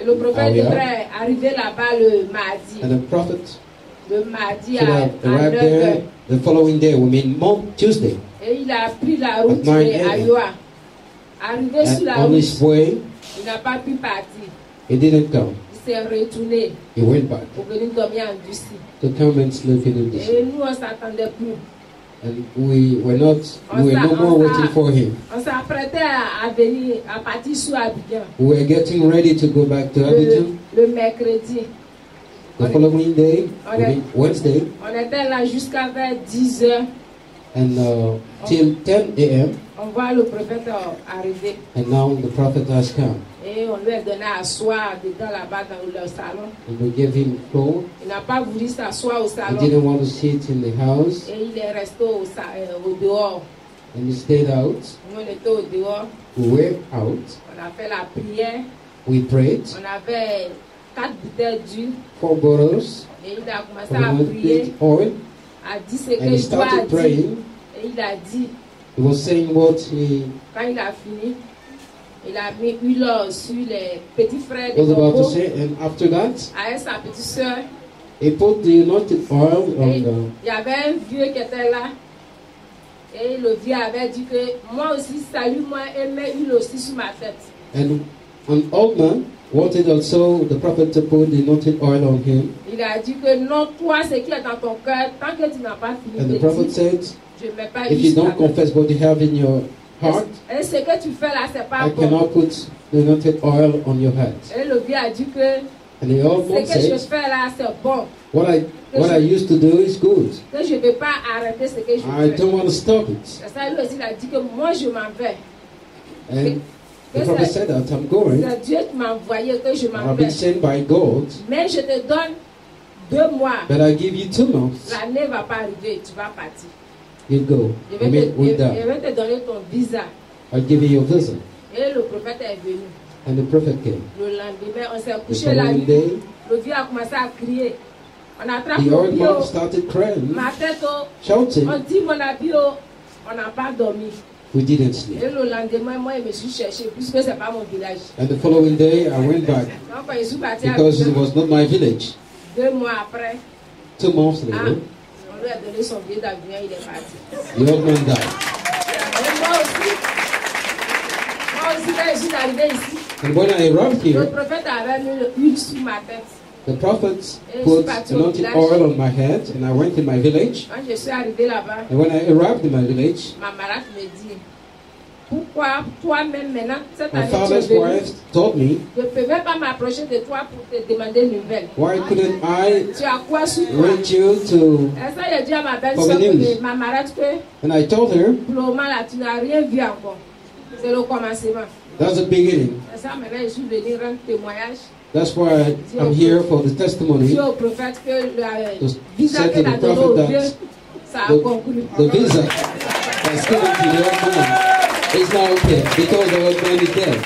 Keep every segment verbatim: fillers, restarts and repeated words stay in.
le prophète devrait arriver là-bas le mardi. And the prophet Le mardi should à, have à arrived neuf there heures. the following day, we mean Mon- Tuesday. Et il a pris la route At nine de a m. Ayoa. Arrivé sur And la on route, his way, il n'a pas pu partir. he didn't come. Il s'est retourné He went back pour venir dormir en Dussi. to come and sleep in Ndouzi. Et nous, on ne s'attendait plus. And we were not, On we were s'a- no on more s'a- waiting for him. On s'apprêtait à, à venir, à partir sur Abidjan. We were getting ready to go back to Le, Abidjan le mercredi. the following day, on we est- mean Wednesday, On était là jusqu'à vers dix heures. and uh, till ten a m On voit le prophète euh, arriver. And now the prophet has come. Et on lui a donné à s'asseoir dedans là-bas dans le salon. And we gave him floor. Il n'a pas voulu s'asseoir au He salon. didn't want to sit in the house, Et il est resté au, sa- euh, au dehors. and he stayed out. Nous, on était au dehors. We were out. On a fait la prière. We prayed. On avait quatre bouteilles d'huile. Four bottles Et il a commencé of à prier. anointed oil. A dit ce And he que je dois started dire. praying. Et il a dit, He was saying what he quand il a fini, il a mis huile sur les petits frères de was about to Congo, say. And after that, avec sa petite soeur. he put the anointed oil Et on il the y avait un vieux qui était là. Et le vieux avait dit que moi aussi, salue-moi et mets huile aussi sur ma tête. And an old man wanted also the prophet to put the anointed oil on him. Il a dit que non, toi, ce qui est dans ton cœur, tant que tu n'as pas fini And de the prophet dire, said, je ne mets pas if huile you sur ta don't tête. confess what you have in your heart, Et ce que tu fais là, c'est pas I bon. cannot put the anointed oil on your head. Et le vieux a dit que And the old ce man que je said, fais là, c'est bon. what I what I used to do is good. Que je ne vais pas arrêter ce que je I fais. don't want to stop it. C'est ça, lui aussi, il a dit que moi, je m'en vais. And the prophet said that I'm going. C'est Dieu qui m'a envoyé que je m'en I've been vais. sent by God, Mais je te donne deux mois. but I give you two months. L'année ne va pas arriver, tu vas partir. You go. Je I vais, mean, te, with je- that, je vais te donner ton visa. I'll give you your visa. Et le prophète est venu. And the prophet came. Le lendemain, on s'est The couché la following nuit. day, Le vieux a commencé à crier. On attrape the mon old bio, man started crying, ma tête, oh. shouting. On dit mon habit, oh. On n'a pas dormi. We didn't sleep. Et le lendemain, moi, je me suis cherché, puisque ce n'est pas mon village. And the following day, I went back Donc, quand je suis parti à because it Abidjan, was not my village. deux mois après, Two months ah, later, on lui a donné son billet d'avion, il est parti. the old man died. Et moi aussi, moi aussi, quand je suis arrivé ici, And when I arrived le here, prophète avait mis l'huile sur ma tête. the prophet put anointed oil on my head, and I went in my village. Quand je suis arrivé là-bas, And when I arrived in my village, ma malade me dit, pourquoi toi-même maintenant, cette my année tu es father's venu, wife told me, je ne peux même pas m'approcher de toi pour te demander une nouvelle. why couldn't I Tu as quoi sur toi? reach you to... Et ça, j'ai dit à ma For belle-soeur, the news. que ma malade, que And I told her, pour le moment là, tu n'as rien vu encore. C'est le commencement. that's the beginning. Et ça, maintenant, je suis venu rendre témoignage. That's why I'm here for the testimony. Dis au prophète que le To visa say to qu'elle a the donné au prophet vieux, that ça a conclu. the, the visa that's given to the old man is now okay because the old man is dead.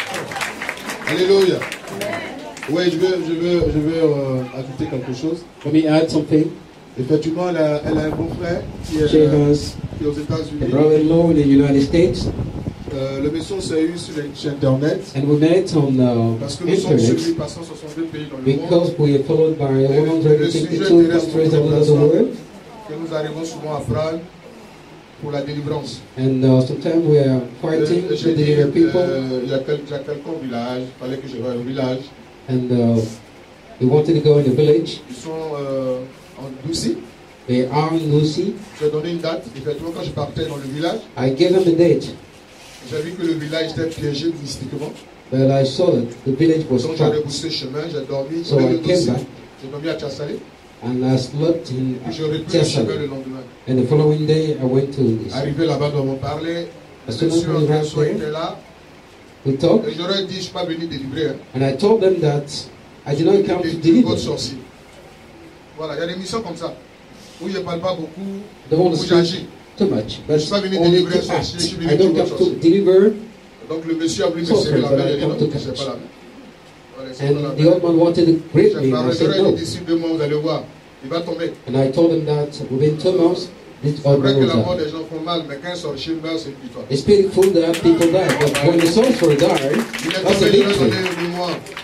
Alléluia. Oui, je veux, je veux, je veux euh, ajouter quelque chose. Let me add something. Effectivement, elle a, elle a un beau frère qui est, She euh, has qui est aux a États-Unis. brother-in-law in the United States, Euh, le mission s'est eu sur, les- sur Internet. and we met on uh, Parce que nous sommes internet suivis par cent soixante-deux pays dans le monde. because we are followed by one hundred fifty-two countries all over the world, Que nous arrivons souvent à prendre pour la délivrance. and uh, sometimes we are fighting Euh, to J'ai dit, deliver people, euh, il y a quel- il y a quelqu'un village, il fallait que je voie un village. and uh, we wanted to go in the village. Ils sont euh, en Doucy. They are in Lucy. J'ai donné une date. Effectivement, quand je partais dans le village, I gave them the date, j'ai vu que le village était piégé mystiquement. but I saw that the village was Donc j'ai trapped, rebroussé chemin, j'ai dormi. so au I lieu de came Doucy, back j'ai dormi à Tchassali. and I slept in Puis j'ai repris le chemin Tessaly. le lendemain. And the following day, I went to this. Arrivé là-bas, nous avons parlé. As soon as Monsieur we arrived Antoine there, était là. we talked, Et j'aurais dit, je ne suis pas venu délivrer. Hein. and I told them that I did not come to Des- des deliver. codes sorciers. Voilà, il y a des missions comme ça. Où je ne parle pas beaucoup, Don't want où to j'agis. speak too much, Je but suis pas venu only délivrer un to sorcier, act. je suis I venu don't tuer un come to sorcier. deliver. Donc le monsieur a voulu me Sorcerer, serrer la but main, I il a dit come non, to c'est catch. pas la main. Voilà, c'est pas la And the main. old man wanted to grip me, J'ai and I parlé, said j'aurais dit no. d'ici deux mois, vous allez voir, il va tomber. And I told them that within two months, this C'est old vrai man que was la mort dead. des gens font mal, mais quand un sorcier meurt, c'est une victoire. It's pitiful that people die, but when the sorcerer died, Il est that's a tombé, il a victory. donné deux mois.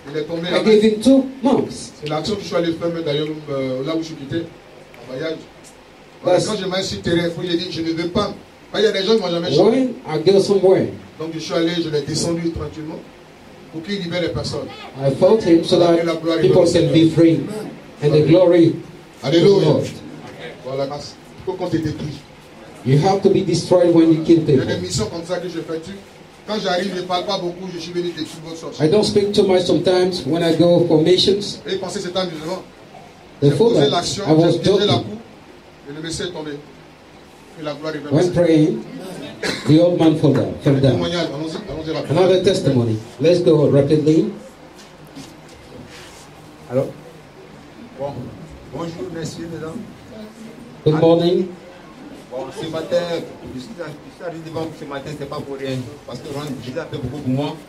Il est tombé I là-bas. gave him two months. C'est l'action que je suis allé faire même d'ailleurs euh, là où je quittais, en voyage. Voilà, That's- quand je m'ai sur terrain, j'ai dit je ne veux pas. Il y a des gens qui m'ont jamais chanté. When I go somewhere, Donc je suis allé, je l'ai descendu tranquillement pour qu'il libère les personnes. I fought him so that people can be free. And the glory of the Alléluia. Lord. Voilà, il faut qu'on te détruise. You have to be destroyed when you kill Il y a des people. missions comme ça que je fais. Quand j'arrive, je ne parle pas beaucoup, je suis venu détruire votre sorcier. I don't speak too much sometimes when I go for missions. Et ils pensaient que c'était amusant. They J'ai thought posé that l'action, I was j'ai tiré la joking. coupe et le monsieur est tombé. Et la gloire est When venue. praying, the old man fell down. Fell down. Témoignage, allons-y, allons-y rapidement. Another testimony. Let's go rapidly. Alors, bon, bonjour messieurs, mesdames. Good morning. Bon, ce matin, je suis, je suis arrivé devant vous ce matin, c'est pas pour rien. Parce que vraiment, Jésus a fait beaucoup pour moi.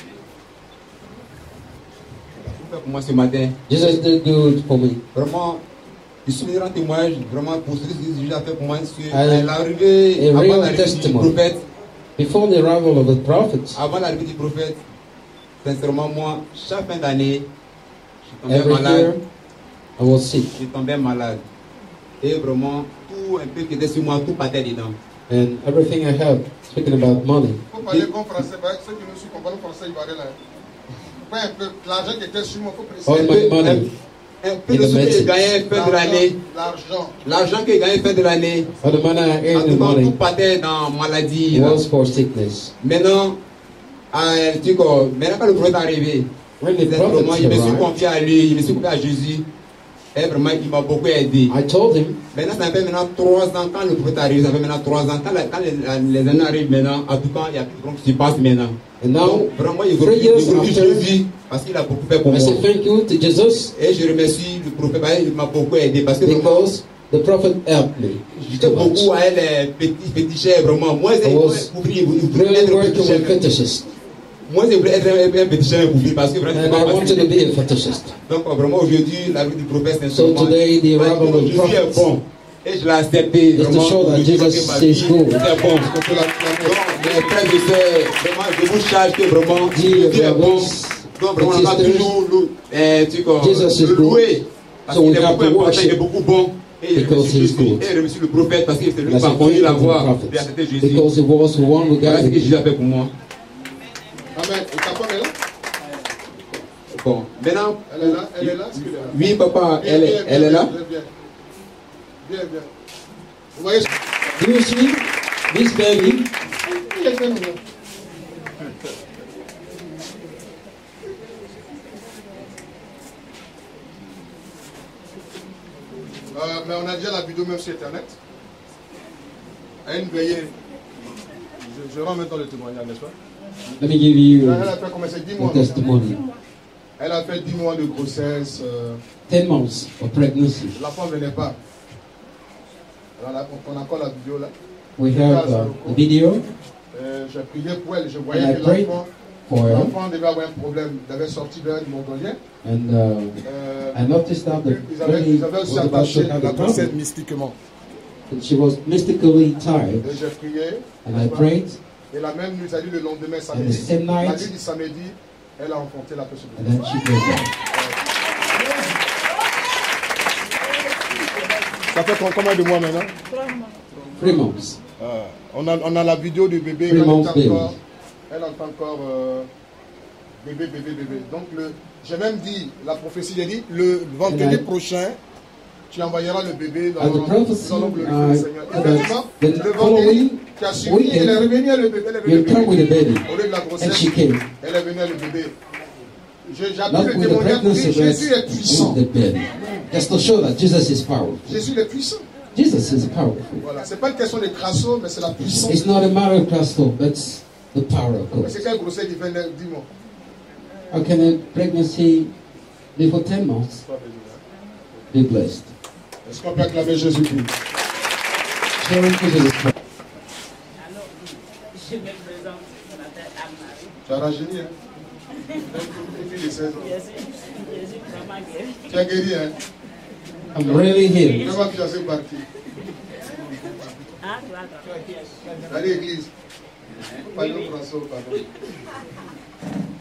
Il a tout fait pour moi ce matin. Jesus did good for me. Vraiment, je suis venu rendre témoignage, vraiment, pour ce que Jésus a fait pour moi. Parce que I- à l'arrivée, a avant real l'arrivée du testimony. prophète, Before the arrival of the prophets, avant l'arrivée du prophète, sincèrement, moi, chaque fin d'année, je tombais every malade. year I was sick. Je tombais malade. Et vraiment, tout un peu qui était sur moi, tout partait dedans. And everything I have, speaking about money, Il faut parler bon français. Bah, ceux qui nous suivent comprennent français, ils vont aller là. Pas un peu. L'argent qui était sur moi, il faut all préciser. my money, Un peu In de the ce que j'ai message. gagné fin de l'année, L'argent. l'argent que j'ai gagné fin de l'année, all the money I en earned tout in cas, tout money partait dans maladie. là. was for sickness. Maintenant, euh, tu vois, maintenant quand le prophète est arrivé, When the vraiment, prophets je me suis arrived, confié à lui, je me suis confié à Jésus. Et vraiment, il m'a beaucoup aidé. I told him, Maintenant, ça fait maintenant trois ans, quand le prophète arrive, ça fait maintenant trois ans. Quand, la- quand les, les années arrivent maintenant, en tout cas, il y a plus de choses qui se passent maintenant. and now Donc, vraiment, il three years glorifie after, Jésus parce qu'il a beaucoup fait pour I moi. say thank you to Jesus Et je remercie le prophète, parce qu'il m'a beaucoup aidé parce que vraiment, because the prophet helped me j'étais too much. beaucoup à elle, petit, petit cher, vraiment. Moi, I je was voulais être really un working petit with cher. fetishists, Moi, je voulais être un, un petit cher pour parce que vraiment, and I wanted to be a fetishist. donc vraiment aujourd'hui, la vie du prophète, c'est So today, the arrival of the Jésus est prophets bon. Et je l'ai accepté. is to Vraiment, show that je dis Jesus que ma is vie good. est bon. Donc, mes frères et sœurs, vraiment, je vous charge que vraiment, Dear Jésus est bon. brothers Donc, vraiment, and on a sisters, toujours le, eh, tu vois, Jesus is le good. louer. Parce So qu'il we est have beaucoup to important, il est worship beaucoup bon. Et je because remercie he is Jésus. good. Et je remercie le prophète parce que c'est lui And I qui m'a say conduit thank la you to the voie. prophets Et accepter Jésus. because he was the one who Voilà ce que guided Jésus me. a fait pour moi. Amen. Et ta femme est là? Bon, maintenant, Elle est là? Elle est là? Est-ce qu'elle est là? oui, papa, Bien, elle, bien, est- bien, elle est bien, là. Bien, bien. Bien, bien. Vous voyez ce Do you see this baby? qu'il fait, nous? Euh, mais on a déjà la vidéo même sur Internet. À une veillée. Je, je rends maintenant le témoignage, n'est-ce pas? Let me give you Elle a fait combien? C'est dix a mois. testimony. Elle a fait dix mois de grossesse. euh, Ten months of pregnancy. L'enfant ne venait pas. Alors là, on a encore la vidéo là. We have uh, the video Euh, j'ai prié pour elle. Je voyais and I que prayed l'enfant for her, l'enfant devait avoir un problème. Il avait sorti d'un mongolien. and uh, Euh, I noticed that the ils, avaient, baby ils avaient was aussi about attaché to have la a grossesse problem. mystiquement. And she was mystically tied, Et j'ai prié. and I prayed, Et la même nuit, c'est-à-dire le lendemain and the samedi. same La night, nuit du samedi, elle a enfanté la personne. and then she gave birth. Ça fait combien de mois maintenant? Three months. Euh, on, a, on a la vidéo du bébé. Three Elle months entend baby. encore, elle entend encore euh, bébé, bébé, bébé. Donc, le, j'ai même dit, la prophétie, j'ai dit, le vendredi And I- prochain, tu envoyeras le bébé dans As the l'ombre. prophecy, Nous allons glorifier uh, le Seigneur. the- Effectivement, the le vendredi following qui a suivi, weekend, elle est revenue à le bébé. Elle est You'll venue come with a baby. au lieu de la And grossesse, she came. elle est venue à le bébé. Je- J'ai Not appris le with the témoignage pour pregnancy, dire Jésus est but puissant. with the baby. Just to show that Jesus is powerful. Jésus est puissant. Jesus is powerful. Voilà, c'est pas une question de crasso, mais c'est la puissance. It's not a matter of crystal, but the power of Mais God. c'est quelle grossesse qui fait neuf- dix mois? How can a pregnancy live for ten months be blessed? Est-ce qu'on peut acclamer Jésus-Christ? Sharing Jesus Christ. Alors, je me présente, je m'appelle Anne-Marie. Tu as rajeuni, hein? Une fille de seize ans. Je suis, je suis vraiment guérie. Tu as guéri, hein? I'm really healed. Comment tu as fait partie? Ah, tu vois, Allez, l'église. Pas de François, pardon.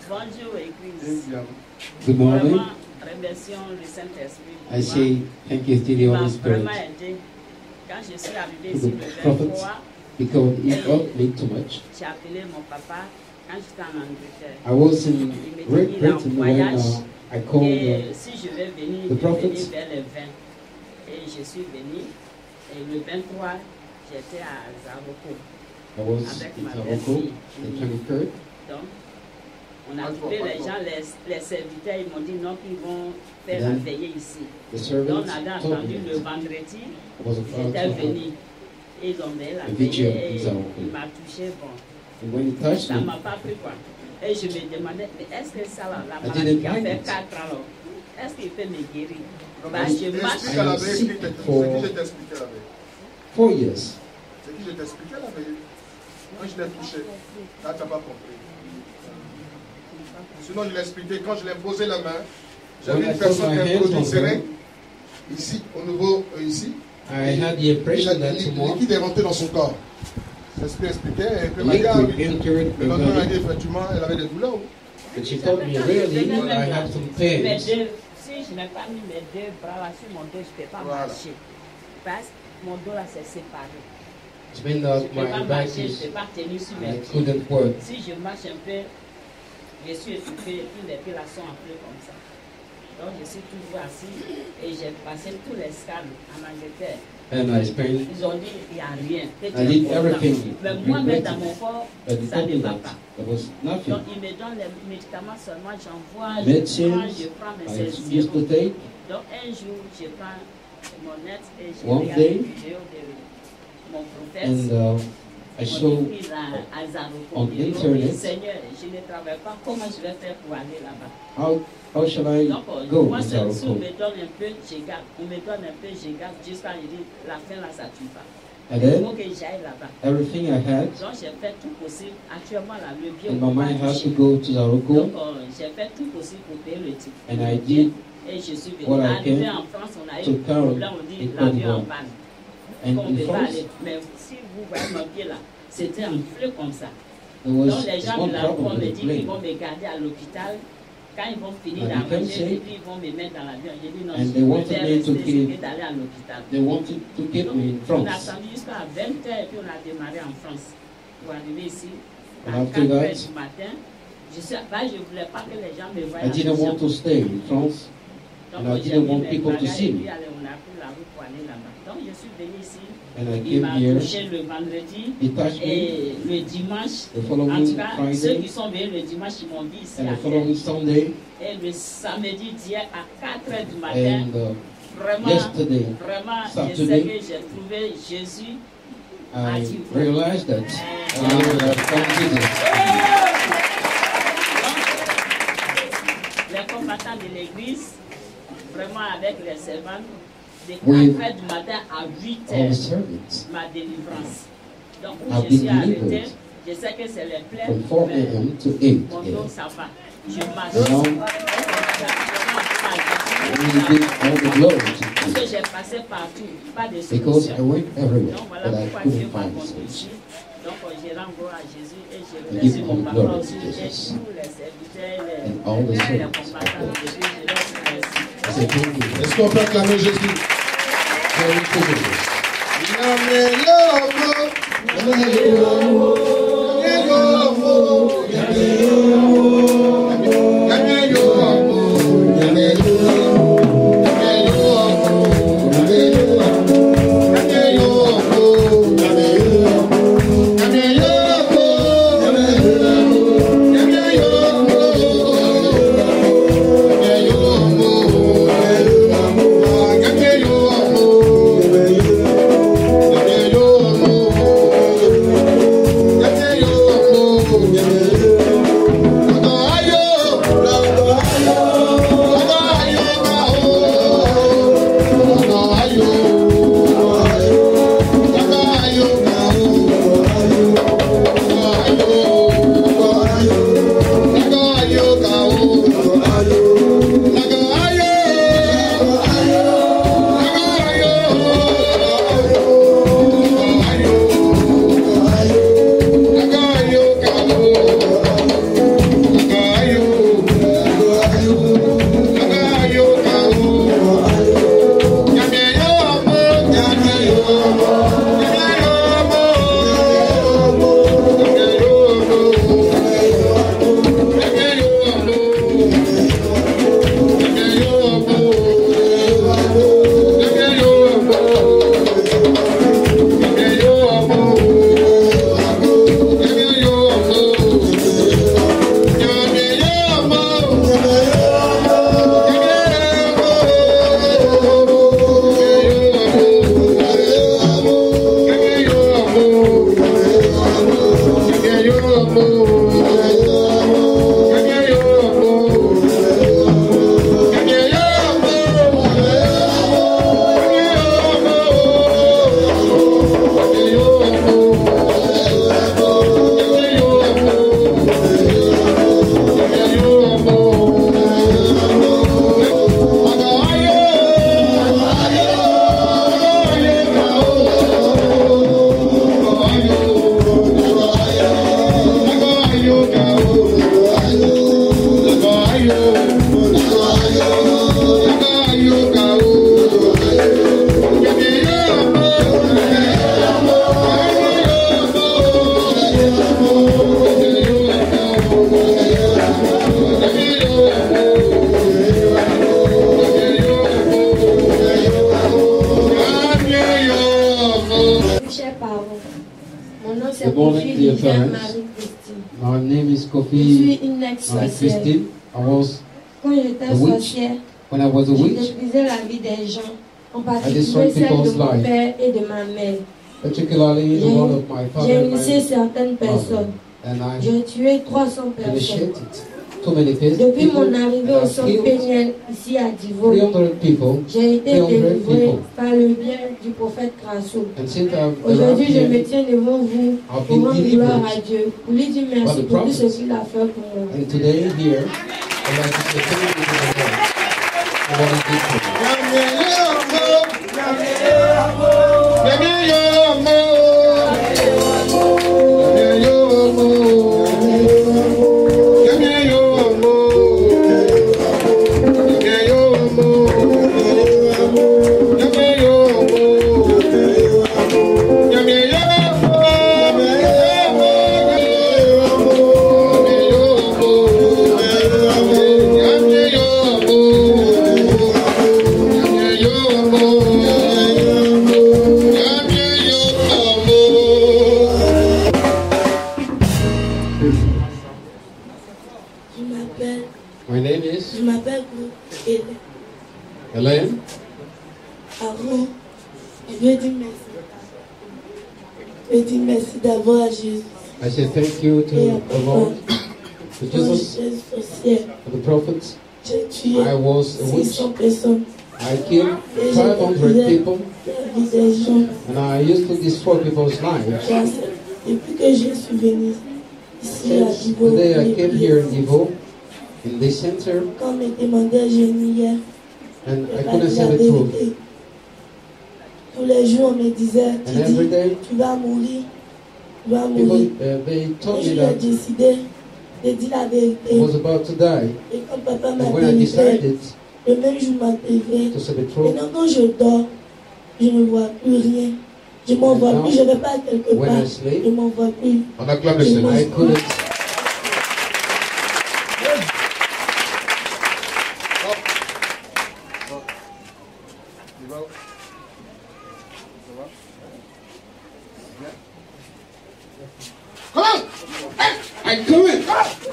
Bonjour, Église. Good morning. Vraiment, remercions le Saint-Esprit. I say thank you to the Il m'a Holy Spirit vraiment aidé. Quand je suis arrivée to ici the le prophets vingt-trois, because he helped me too much. j'ai appelé mon papa quand j'étais en Angleterre. I was in Il me Great dit qu'il est en Britain when voyage uh, I called et uh, si je vais venir, the je vais prophets. venir vers le vingt. Et je suis venue. Et le vingt-trois, j'étais à Zaroko. I was Avec in ma Taroko, belle-fille. the twenty-third. Donc, on a trouvé les gens, les, les serviteurs, ils m'ont dit non, qu'ils vont faire la Then veillée ici. The Donc, servants on a told entendu me le vendredi, I was about j'étais to have. venu. Et ils ont veillé la The vigil veillée in et Zaroko. il m'a touché, bon. And when he touched Ça ne me, m'a pas pris quoi. Et je me demandais, mais est-ce que ça, là, la I maladie didn't qui a like fait it. quatre ans, là, est-ce qu'il peut me guérir? Non, Bah, mais je marche. explique à la veille ce qui t'est- For- ce qui je t'ai expliqué la veille. four years. Ce qui je t'ai expliqué la veille. Quand je l'ai touché, là tu n'as pas compris. Sinon je l'ai expliqué, quand je l'ai posé la main, j'avais When I une put personne my qui a un hands produit on serré, her, ici, au niveau, euh, ici. I had the Et la- impression that le tomorrow liquide est rentré dans son corps. C'est ce qu'il expliquait. Et puis, elle m'a dit, ah, liquid oui. entered Le my lendemain, elle a dit, body. effectivement, elle avait des douleurs. But she told me really that I had some Mes pains. deux, si je n'ai pas mis mes deux bras là sur mon dos, je ne peux pas Voilà. marcher. Parce que mon dos là s'est séparé. It's been Je that ne peux pas my back marcher, je ne is, peux pas tenir sur I mes pieds. couldn't work. Si je marche un peu, je suis étouffée et puis les pieds là sont un peu comme ça. Donc je suis toujours assis et j'ai passé tous les scans en Angleterre. And I spent, Ils ont dit il n'y a rien. que tu I es did content. everything. Mais moi-même dans mon corps, but they ça told ne me va that pas. there was nothing. Donc ils me donnent les médicaments seulement, j'en vois, je Medicines prends, je prends, mais I c'est used to zéro. take. Donc un jour, je prends mon net et je One regarde day, une vidéo de mon prophète. And uh, I On saw écrit à, à Zaroko. on Il dit, internet. Seigneur, je ne travaille pas, comment je vais faire pour aller là-bas? how how shall I Donc, euh, go moi, in si si on Zaroko. me donne un peu, je garde. On me donne un peu, je garde. Jusqu'à je dis, la fin là, ça tue pas. And Il then faut que j'aille là-bas. everything I had Donc, j'ai fait tout possible. Actuellement, là, le vieux in on my m'a mind had to touché. go to Zaroko. Donc, euh, j'ai fait tout possible pour payer le type. And I did Et je suis what venu. I Arrivé can en France, on a eu to un carry problème, on dit it l'avion en over. panne. And On ne in peut pas France, aller. Mais si vous voyez mon pied là, c'était un fleu comme ça. there was Donc les gens one de la problem me with disent the qu'ils plane. vont me garder à l'hôpital. Quand ils vont finir And you can d'arranger, say- et puis ils vont me mettre dans l'avion. J'ai dit non, And je they wanted préfère me to rester keep- que d'aller à l'hôpital. They wanted to keep Donc, me in on a France. attendu jusqu'à vingt heures et puis on a démarré en France. Pour arriver ici, à And after quatre heures that, du matin, je sais pas, je ne voulais pas que les gens me voient. I didn't want to stay in France. Donc and I j'ai didn't mis want mes people to bagages see et me. puis allez, on a pris la route pour aller là-bas. Donc je suis venue ici. And I Il came m'a here. touché le vendredi He touched me et le dimanche. the En tout following cas, ceux Friday qui sont venus le dimanche, ils m'ont vu ici and à the terre. following Sunday Et le samedi d'hier à quatre heures du matin, and uh, vraiment, yesterday vraiment, je Saturday, sais que j'ai trouvé Jésus. I realized that I have found Jesus. Les combattants de l'église, vraiment avec les servants, de With quatre heures du matin à huit all the heures, servants ma délivrance. Donc, où I've je been suis arrêté, delivered je sais que c'est les plaies, from four mais a m to eight mon a dos, m ça va. Je marche. Now, we give all the glory to Parce que Jesus j'ai passé partout, pas de because I solution. went everywhere, Donc voilà but I pourquoi Dieu couldn't m'a find a conduit. solution. Donc je rends gloire à Jésus et je I remercie give mon all papa glory aussi to et Jesus. tous les serviteurs, les, And all the les servants combattants of de God. Jésus. Je leur remercie. I say thank you. Est-ce qu'on peut acclamer Jésus? Glory to Jesus. Yeah. Good morning, dear parents. My name is Kofi Marie-Christine. I was a witch. When I was a witch, I destroyed people's lives, particularly the one of my father and my mother. And I initiated too many Depuis people, mon arrivée au centre péniel ici à Divo, three hundred people, j'ai été three hundred délivré people. par le bien du prophète Crasso. And since I've Aujourd'hui, je arrived me here, tiens devant vous I've pour been rendre gloire delivered à Dieu, pour lui dire by merci the pour tout ce prophets. qu'il a fait pour moi. And today here, I'd like to say thank you to the Lord for what he did for me. Je m'appelle, My name is je m'appelle Hélène Elaine. Aaron. Je veux dire merci. Je veux dire merci d'abord à Jésus I say thank you to et à the Lord, to pour Jesus, Jésus sorcière. to the prophets. J'ai tué I was a six witch. cents personnes. I killed five hundred people, La vie des gens. and I used to destroy people's lives. Grâce- Depuis que je suis venue ici à Since Divo, the day I j'ai came prié. here in Divo, in this center, Quand on me demandait, je niais. and Je I pas couldn't dit say la the truth. vérité. Tous les jours, on me disait, tu And every dis, day, tu vas mourir, tu vas people, mourir. uh, they Un told jour, me j'ai that décidé de dire la I vérité. was about to die. Et quand papa m'a And when I délivré, decided le même jour m'a délivré. to say the truth, Maintenant, quand je dors, je ne vois plus rien. Je ne m'en vois And plus, now, je ne vais pas quelque when part. I sleep, Je ne m'en vois plus. On acclame le Je Seigneur. m'en- I couldn't. Come on! I couldn't.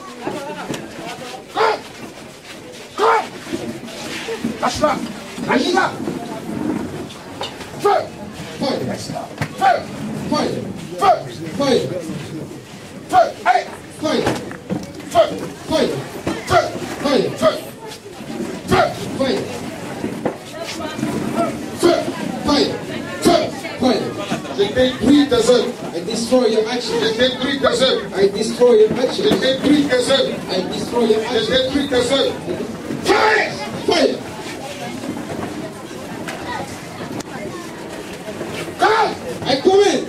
Lâche-la! Lâche-la! Feu! Fire! Feu! Fire! Feu! Fire! Feu! Allez! Fire! Feu! Fire! Feu! Fire! Feu! Feu! Fire! Feu! Fire! Feu! Fire! Je détruis tes œuvres. I destroy your Je actions. détruis tes œuvres. I destroy your Je actions. détruis tes œuvres. I destroy your Je actions. détruis tes œuvres. Fire! Fire! Come! I command.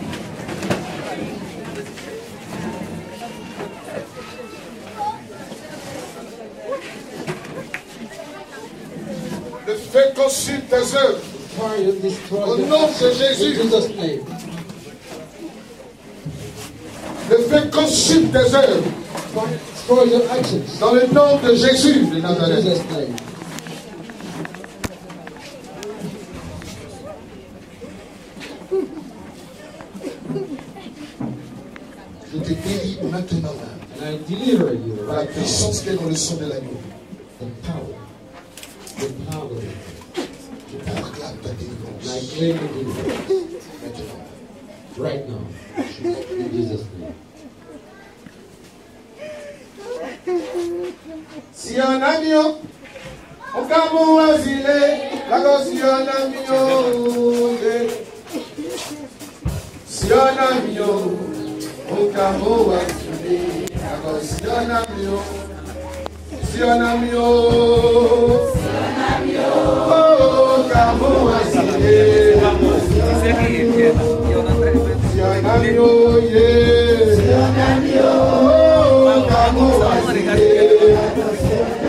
Le feu consume tes œuvres. Fire destroy Au your nom de actions. Jésus. In Jesus' name. Le feu consume tes œuvres. Fire destroy your actions. Dans le nom de Jésus de In Nazareth. Jesus' name. Je te guéris maintenant And I deliver you par la right now. puissance qui est dans le sang de l'agneau. The power. The power. Je proclame ta And I délivrance claim the deliverance maintenant. right now. In Jesus' name. Si un agneau, on camou asile, la gosse si un agneau, si un agneau, on camou asile, la gosse si un agneau, si un agneau, oh, camou asile, si un agneau, yeah, si un agneau, oh, camou asile.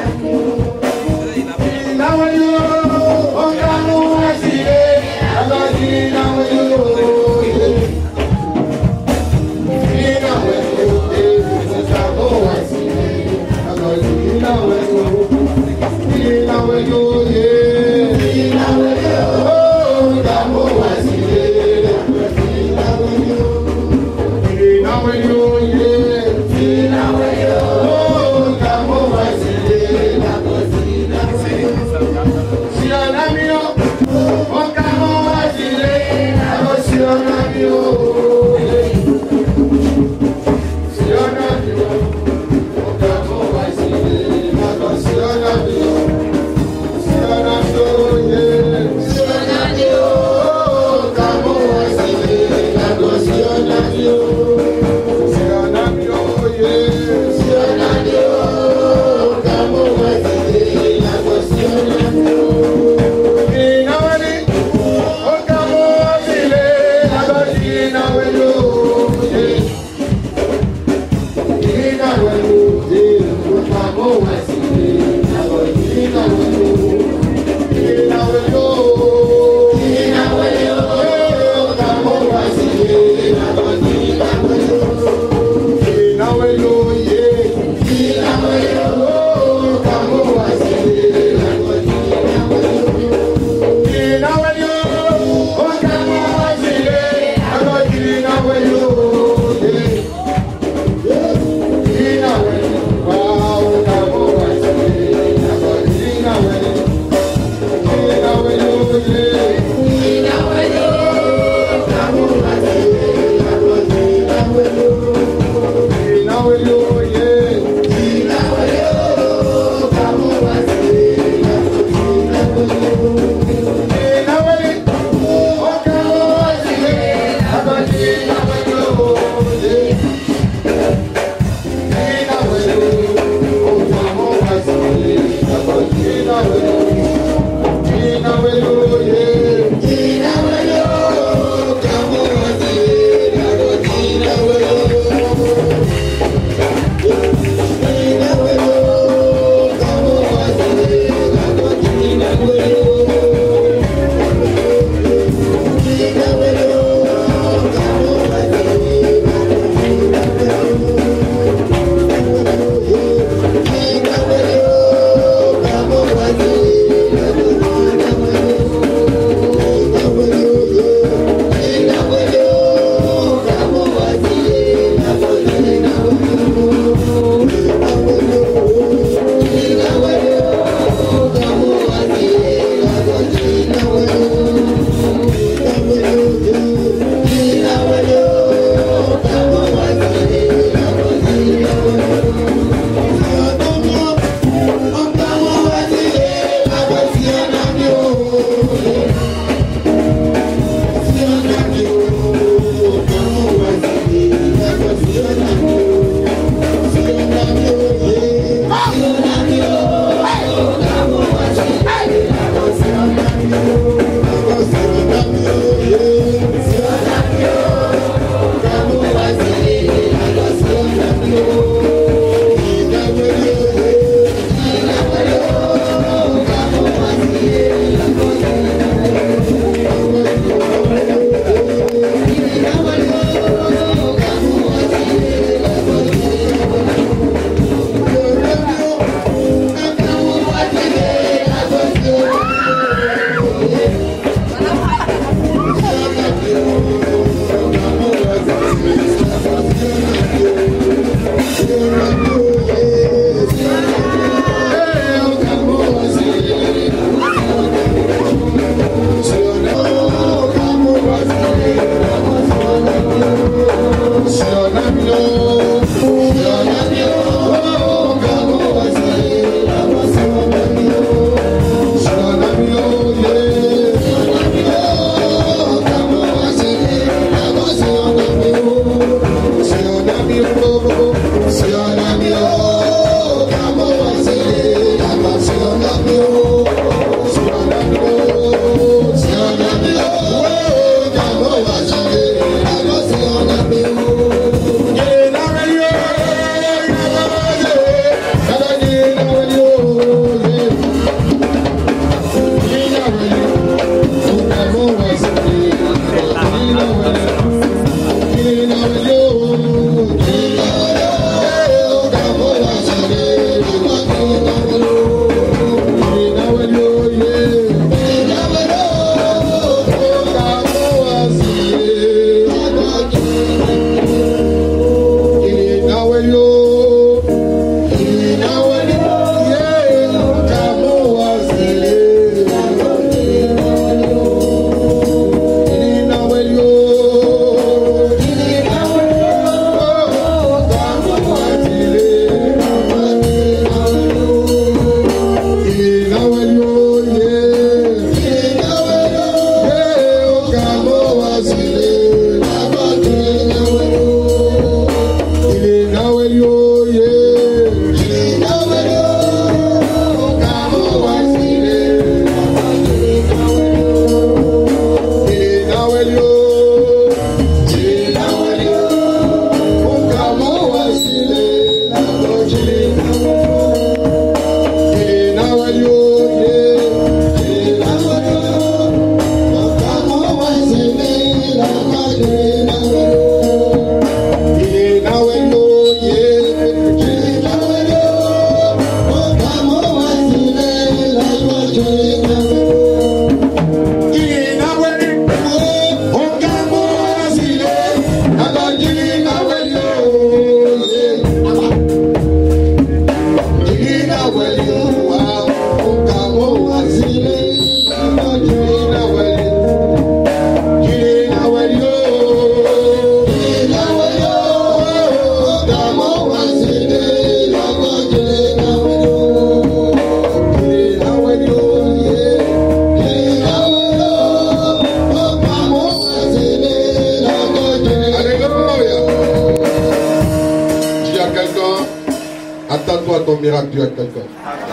Attends-toi à ton miracle, Dieu à quelqu'un.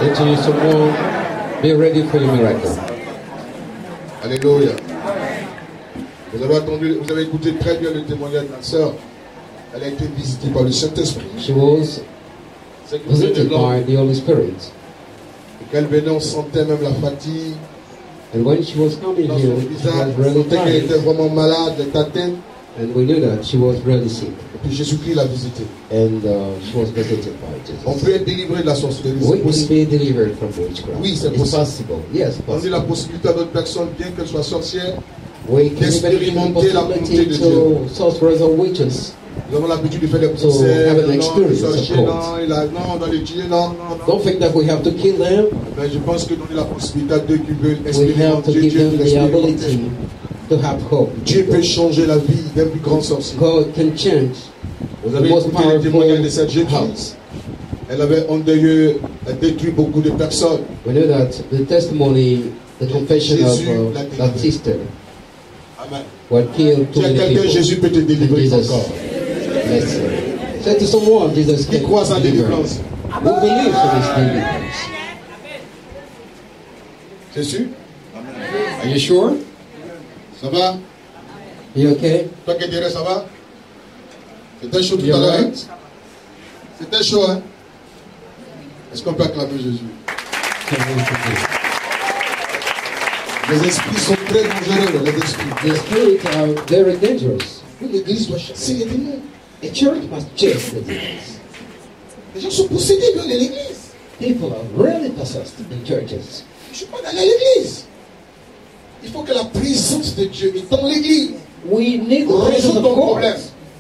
Be ready for your miracle. Alléluia. Vous avez entendu, vous avez écouté très bien le témoignage de ma sœur. Elle a été visitée par le Saint-Esprit. She was visited by the Holy Spirit. Et quand elle venait, on sentait même la fatigue. And when she was coming Dans here, son she visage, was on really sentait qu'elle était tired. vraiment malade, elle était atteinte. And we knew that she was really sick. Et puis Jésus-Christ l'a visitée. And uh, she was visited by On Jesus. peut être délivré de la sorcellerie. We C'est can possible. be delivered from witchcraft. Oui, c'est It's possible. possible. Yes, On dit possible. la possibilité à d'autres personnes, bien qu'elles soient sorcières. We can even give the d'expérimenter la bonté possibility de to sorcerers or witches Nous avons l'habitude de faire des to procès. have an Non, experience ils sont of chiés, non, court. il a, non, on doit les tuer, non, non, non. Don't think that we have to kill them. Mais je pense que donner la possibilité à ceux qui veulent We have to expérimenter give Dieu, them de the l'expérimenter. ability to have hope. Dieu peut changer la vie d'un plus grand sorcier. God can change Vous the avez most écouté le témoignage de cette jeune powerful fille. house. Elle avait endeuillé, elle détruit beaucoup de personnes. We know that the testimony, the confession of Jésus uh, l'a that délivré. sister Amen. what killed too Si à many quelqu'un, people. Jésus peut te délivrer Jesus, encore. let's say to someone, Jesus Qui can croit sa deliver. délivrance? Who believes in his deliverance? C'est sûr? Are you sure? Ça va? You okay? Toi qui es derrière, ça va? C'était chaud tout You à l'heure. hein? alright? C'était chaud, hein? Est-ce qu'on peut acclamer Jésus? Les esprits sont très dangereux, les esprits. The spirits are very dangerous. L'église doit chasser les démons. A church must chase the demons. Les gens sont possédés dans l'église. People are really possessed in churches. Je ne suis pas d'aller à l'église. Il faut que la présence de Dieu est dans l'église. We need the presence Résout of ton God. problème.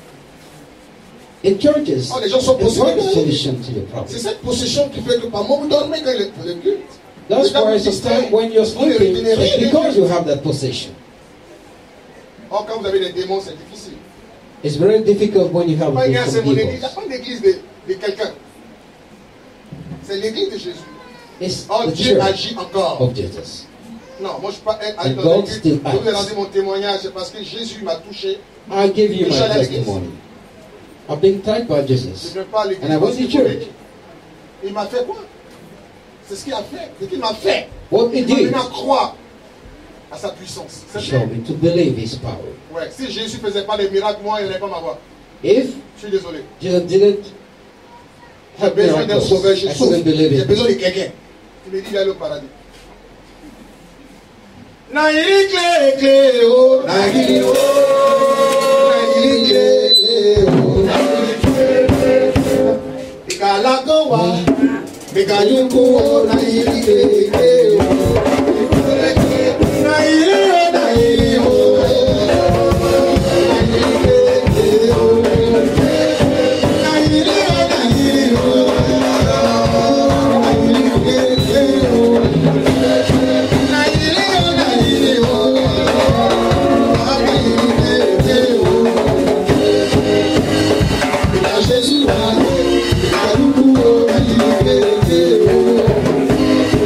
In churches, Oh, les gens sont it's not possédés. the solution to your C'est problem. cette possession qui fait que par moment vous dormez quand il est le culte. That's Les gens why vous disent, sometimes when you're on est sleeping, régénéré, it's les because gens. you have that possession. Or quand vous avez des démons, c'est difficile. It's very difficult when you have Pas gars, c'est some mon église. Il n'y a demons. pas d'église de, de quelqu'un. C'est l'église de Jésus. It's Oh, the Dieu church agit encore. of Jesus. Non, moi je ne suis pas And allé dans God l'église. still Je vous ai acts. rendu mon témoignage, c'est parce que Jésus m'a touché. I give you Je suis my allé à l'église. testimony. I've been touched by Je ne Jesus. viens pas à l'église. And I went parce to qu'il faut church. venir. Il m'a fait quoi? C'est ce qu'il a fait. C'est ce qu'il m'a fait. What he Il m'a did, donné à croire à sa puissance. C'est show fait. me to believe his power. Ouais. Si Jésus ne faisait pas des miracles, moi, il n'allait pas m'avoir. If Je suis désolé. Jesus didn't J'ai have besoin d'un miracles, sauveur, je I souffre. couldn't believe J'ai it. besoin de quelqu'un. Tu me dis d'aller au paradis. Naïri clé clé oh, naïri oh, naïri clé clé oh, naïri clé clé oh. Ikalagowa, Ikayuku oh, naïri clé clé oh, naïri oh, naïri oh, naïri clé clé oh, naïri oh, naïri oh, naïri clé clé oh. Jésus,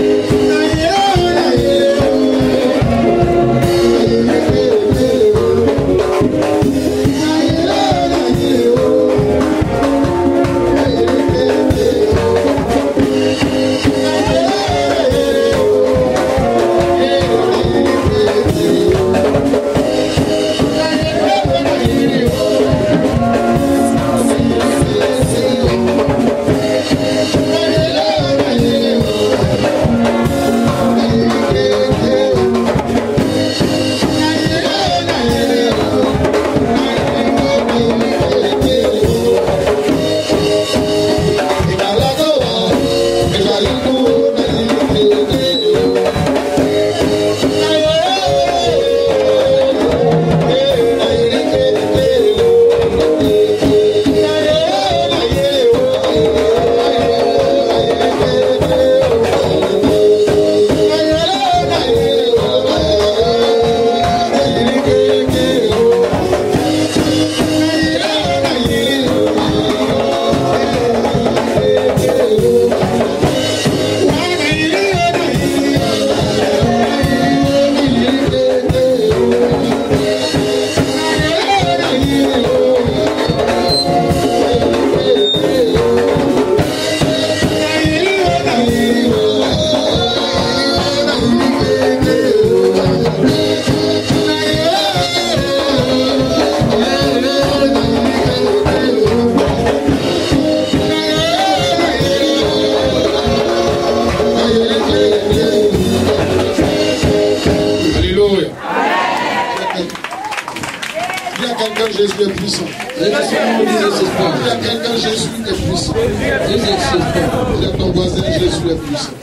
Jésus est puissant. Il y a quelqu'un, Jésus est puissant. Il y a ton voisin, Jésus est puissant.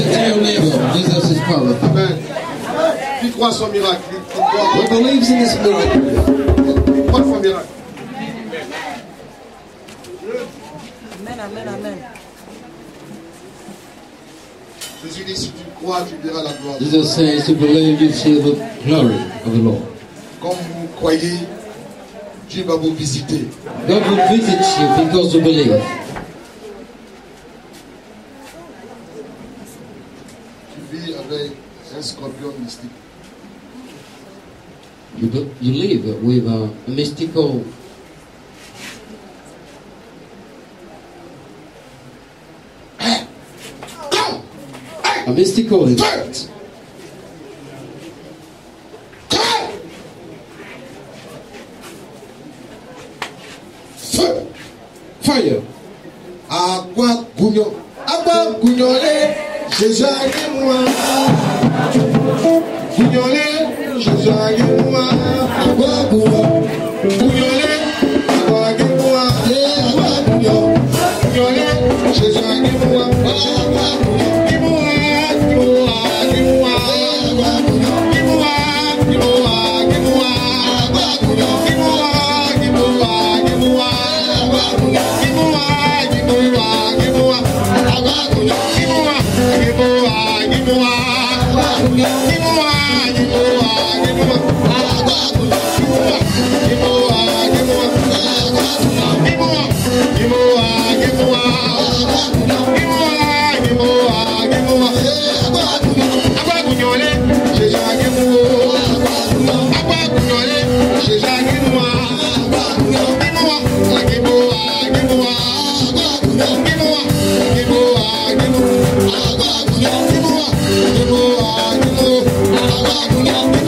Amen. Qui croit son miracle? Qui believes in this miracle? Croit son miracle. Amen, amen, amen. Jésus dit, si tu crois, tu verras la gloire. Jesus says, to believe, you see the glory of the Lord. Comme vous croyez, Dieu va vous visiter. God will visit you because you believe. Tu vis avec un scorpion mystique. You, do, you live with a, a mystical a mystical event. Feu. Fire. Agua Gugnon. Agua Gugnolé. Jésus est moi. Gugnolé. Jésus est moi. Agua Gugnon. Gugnolé. Agua Gugnon. Agua Gugnon. Gugnolé. Jésus est moi. Agua Gugnon. Give